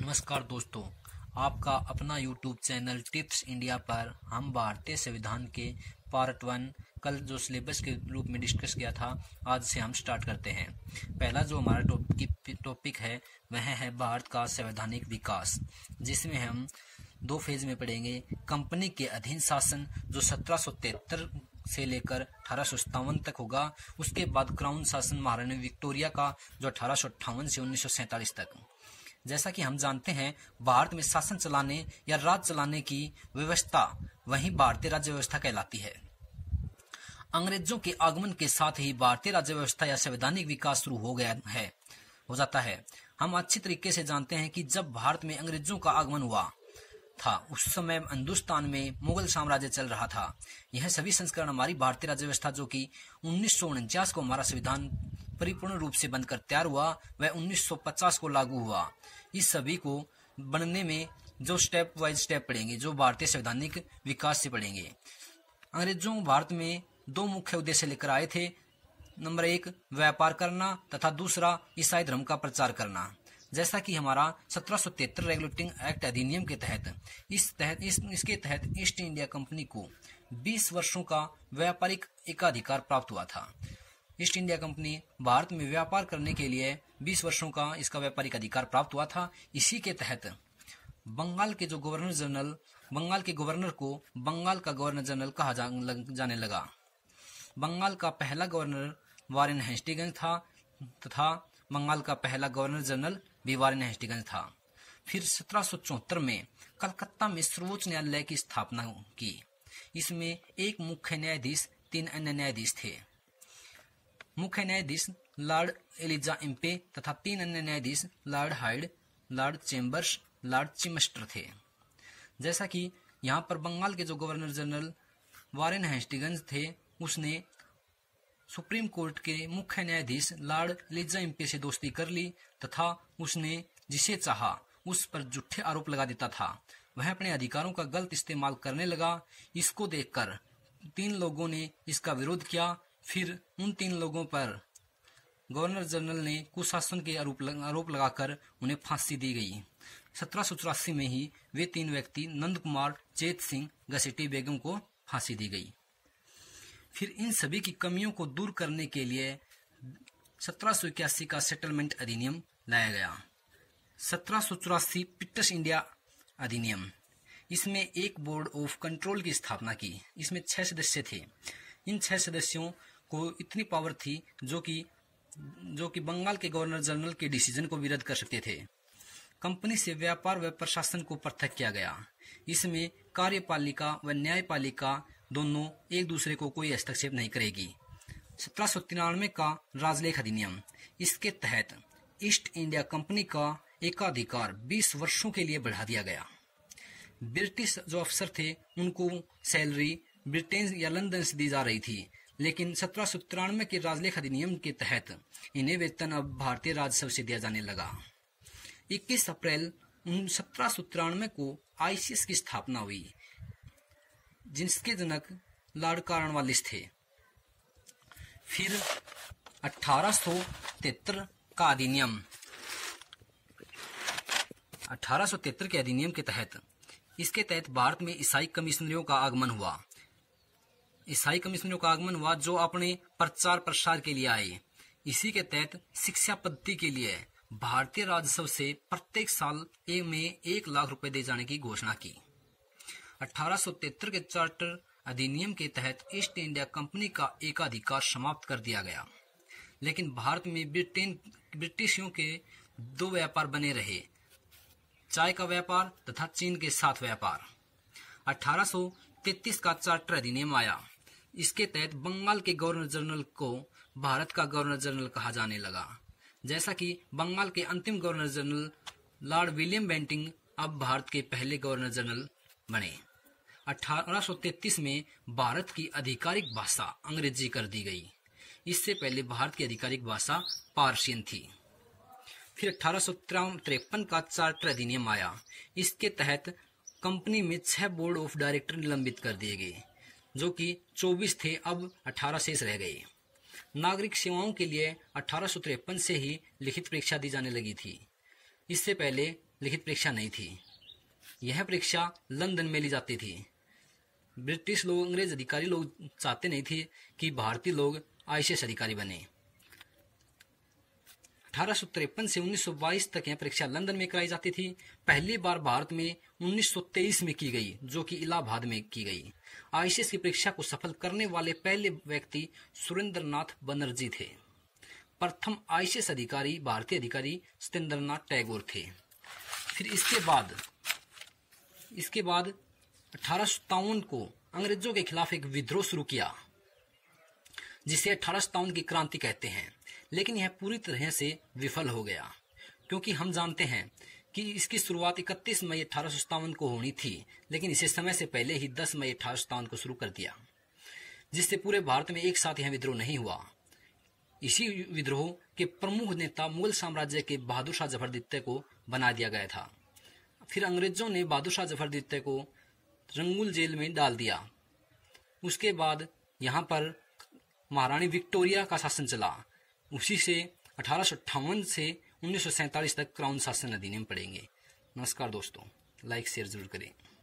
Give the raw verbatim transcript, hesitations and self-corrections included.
नमस्कार दोस्तों, आपका अपना यूट्यूब चैनल टिप्स इंडिया पर हम भारतीय संविधान के पार्ट वन कल जो सिलेबस के रूप में डिस्कस किया था, आज से हम स्टार्ट करते हैं। पहला जो हमारा टॉपिक टॉपिक है वह है भारत का संवैधानिक विकास, जिसमें हम दो फेज में पढ़ेंगे। कंपनी के अधीन शासन जो सत्रह सौ तिहत्तर से लेकर अठारह सौ सत्तावन तक होगा। उसके बाद क्राउन शासन महारानी विक्टोरिया का जो अठारह सौ अट्ठावन से उन्नीस सौ सैंतालीस तक। जैसा कि हम जानते हैं, भारत में शासन चलाने या राज चलाने की व्यवस्था वही भारतीय राज्य व्यवस्था कहलाती है। अंग्रेजों के आगमन के साथ ही भारतीय राज्य व्यवस्था या संवैधानिक विकास शुरू हो गया है हो जाता है। हम अच्छी तरीके से जानते हैं कि जब भारत में अंग्रेजों का आगमन हुआ था, उस समय हिंदुस्तान में मुगल साम्राज्य चल रहा था। यह सभी संस्करण हमारी भारतीय राज्य व्यवस्था जो कि उन्नीस सौ उनचास को हमारा संविधान परिपूर्ण रूप से बनकर तैयार हुआ, वह उन्नीस सौ पचास को लागू हुआ। इस सभी को बनने में जो स्टेप वाइज स्टेप पढ़ेंगे, जो भारतीय संवैधानिक विकास से पढ़ेंगे। अंग्रेजों भारत में दो मुख्य उद्देश्य लेकर आए थे। नंबर एक, व्यापार करना तथा दूसरा ईसाई धर्म का प्रचार करना। जैसा कि हमारा सत्रह सौ तिहत्तर रेगुलेटिंग एक्ट अधिनियम के तहत इस तहत इस, इसके तहत ईस्ट इंडिया कंपनी को बीस वर्षों का व्यापारिक एकाधिकार प्राप्त हुआ था। ईस्ट इंडिया कंपनी भारत में व्यापार करने के लिए बीस वर्षों का इसका व्यापारिक अधिकार प्राप्त हुआ था। इसी के तहत बंगाल के जो गवर्नर जनरल बंगाल के गवर्नर को बंगाल का गवर्नर जनरल कहा जा, लग, जाने लगा। बंगाल का पहला गवर्नर वारेन हेस्टिंग्स था तथा बंगाल का पहला गवर्नर जनरल भी वारेन हेस्टिंग्स था। फिर सत्रह सौ चौहत्तर में कलकत्ता में सर्वोच्च न्यायालय की स्थापना की। इसमें एक मुख्य न्यायाधीश, तीन अन्य न्यायाधीश थे। मुख्य न्यायाधीश लॉर्ड एलिजा इम्पे तथा तीन अन्य न्यायाधीश lord Hyde, lord Chambers, lord चिमेस्टर थे। जैसा कि यहाँ पर बंगाल के जो गवर्नर जनरल वारेन हेस्टिंग्स थे, उसने सुप्रीम कोर्ट के मुख्य न्यायाधीश लॉर्ड एलिजा इम्पे से दोस्ती कर ली तथा उसने जिसे चाहा उस पर झूठे आरोप लगा देता था। वह अपने अधिकारों का गलत इस्तेमाल करने लगा। इसको देखकर तीन लोगों ने इसका विरोध किया। फिर उन तीन लोगों पर गवर्नर जनरल ने कुशासन के आरोप आरोप लगाकर उन्हें फांसी दी गई। सत्रह सौ चौरासी में ही वे तीन व्यक्ति नंद कुमार, चेत सिंह, घसीटी बेगम को फांसी दी गई। फिर इन सभी की कमियों को दूर करने के लिए सत्रह सौ इक्यासी का सेटलमेंट अधिनियम लाया गया। सत्रह सौ चौरासी पिट्स इंडिया अधिनियम, इसमें एक बोर्ड ऑफ कंट्रोल की स्थापना की। इसमें छह सदस्य थे। इन छह सदस्यों को इतनी पावर थी जो कि जो कि बंगाल के गवर्नर जनरल के डिसीजन को विरोध कर सकते थे। कंपनी से व्यापार व प्रशासन को पृथक किया गया। इसमें कार्यपालिका व न्यायपालिका दोनों एक दूसरे को कोई हस्तक्षेप नहीं करेगी। सत्रह सौ तिरानवे का राजलेख अधिनियम, इसके तहत ईस्ट इंडिया कंपनी का एकाधिकार बीस वर्षों के लिए बढ़ा दिया गया। ब्रिटिश जो अफसर थे उनको सैलरी ब्रिटेन या लंदन से दी जा रही थी, लेकिन सत्रह सौ तिरानवे के राजलेख अधिनियम के तहत इन्हें वेतन अब भारतीय राजस्व से दिया जाने लगा। इक्कीस अप्रैल सत्रह सौ तिरानवे को आईसीएस की स्थापना हुई, जिसके जनक लॉर्ड कॉर्नवालिस थे। फिर अठारह सौ तिहत्तर का अधिनियम अठारह सौ तिहत्तर के अधिनियम के तहत इसके तहत भारत में ईसाई कमिश्नरियों का आगमन हुआ। ईसाई कमिश्नरों का आगमन हुआ जो अपने प्रचार प्रसार के लिए आए। इसी के तहत शिक्षा पद्धति के लिए भारतीय राजस्व से प्रत्येक साल ए में एक लाख रुपए दिए जाने की घोषणा की। अठारह सौ तिहत्तर के चार्टर अधिनियम के तहत ईस्ट इंडिया कंपनी का एकाधिकार समाप्त कर दिया गया, लेकिन भारत में ब्रिटेन ब्रिटिशों के दो व्यापार बने रहे, चाय का व्यापार तथा चीन के साथ व्यापार। अठारह सौ तैतीस का चार्टर अधिनियम आया। इसके तहत बंगाल के गवर्नर जनरल को भारत का गवर्नर जनरल कहा जाने लगा। जैसा कि बंगाल के अंतिम governor general lord William Bentinck अब भारत के पहले गवर्नर जनरल बने। अठारह सौ तैतीस में भारत की आधिकारिक भाषा अंग्रेजी कर दी गई। इससे पहले भारत की आधिकारिक भाषा पार्शियन थी। फिर अठारह सौ तिरपन का चार्टर अधिनियम आया। इसके तहत कंपनी में छह बोर्ड ऑफ डायरेक्टर निलंबित कर दिए गए, जो कि चौबीस थे, अब अठारह शेष रह गए। नागरिक सेवाओं के लिए अठारह सौ तिरपन से ही लिखित परीक्षा दी जाने लगी थी। इससे पहले लिखित परीक्षा नहीं थी। यह परीक्षा लंदन में ली जाती थी। ब्रिटिश लोग, अंग्रेज अधिकारी लोग चाहते नहीं थे कि भारतीय लोग आईएएस अधिकारी बने। अठारह सौ तिरपन से उन्नीस सौ बाईस तक यह परीक्षा लंदन में कराई जाती थी। पहली बार भारत में उन्नीस सौ तेईस में की गई, जो कि इलाहाबाद में की गई। आईएएस की परीक्षा को सफल करने वाले पहले व्यक्ति सुरेंद्रनाथ बनर्जी थे। प्रथम आईएएस अधिकारी, भारतीय अधिकारी सत्येंद्रनाथ टैगोर थे। फिर इसके बाद इसके बाद अठारह सौ सत्तावन को अंग्रेजों के खिलाफ एक विद्रोह शुरू किया, जिसे अठारह सौ सत्तावन की क्रांति कहते हैं। लेकिन यह पूरी तरह से विफल हो गया, क्योंकि हम जानते हैं कि इसकी शुरुआत इकतीस मई अठारह सौ सत्तावन को होनी थी, लेकिन इसे समय से पहले ही दस मई अठारह सौ सत्तावन को शुरू कर दिया, जिससे पूरे भारत में एक साथ यह विद्रोह नहीं हुआ। इसी विद्रोह के प्रमुख नेता मुगल साम्राज्य के बहादुर शाह जफर द्वितीय को बना दिया गया था। फिर अंग्रेजों ने बहादुर शाह जफर द्वितीय को रंगून जेल में डाल दिया। उसके बाद यहाँ पर महारानी विक्टोरिया का शासन चला। उसी से अठारह सौ अट्ठावन से उन्नीस सौ सैंतालीस तक क्राउन शासन अधिनियम पढ़ेंगे। नमस्कार दोस्तों, लाइक शेयर जरूर करें।